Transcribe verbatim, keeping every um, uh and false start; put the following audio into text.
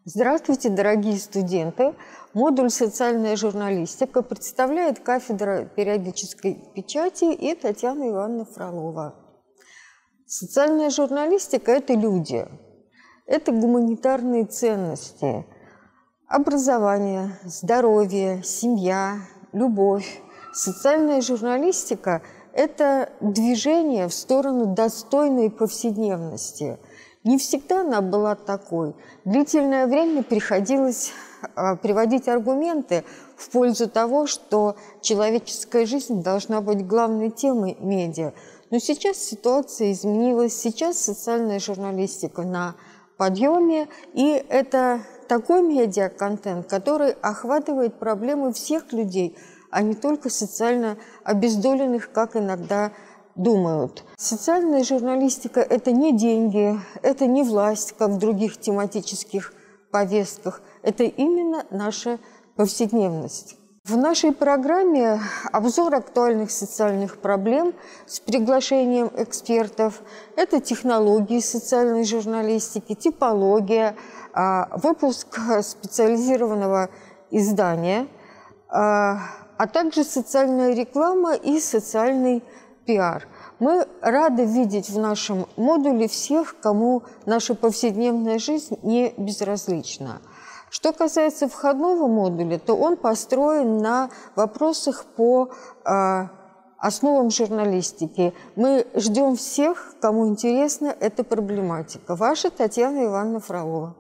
Здравствуйте, дорогие студенты! Модуль «Социальная журналистика» представляет кафедра периодической печати и Татьяна Ивановна Фролова. Социальная журналистика – это люди, это гуманитарные ценности, образование, здоровье, семья, любовь. Социальная журналистика – это движение в сторону достойной повседневности. Не всегда она была такой. Длительное время приходилось а, приводить аргументы в пользу того, что человеческая жизнь должна быть главной темой медиа. Но сейчас ситуация изменилась, сейчас социальная журналистика на подъеме, и это такой медиа-контент, который охватывает проблемы всех людей, а не только социально обездоленных, как иногда думают. Социальная журналистика – это не деньги, это не власть, как в других тематических повестках. Это именно наша повседневность. В нашей программе обзор актуальных социальных проблем с приглашением экспертов. Это технологии социальной журналистики, типология, выпуск специализированного издания, а также социальная реклама и социальный пиар. Мы рады видеть в нашем модуле всех, кому наша повседневная жизнь не безразлична. Что касается входного модуля, то он построен на вопросах по э, основам журналистики. Мы ждем всех, кому интересна эта проблематика. Ваша Татьяна Ивановна Фролова.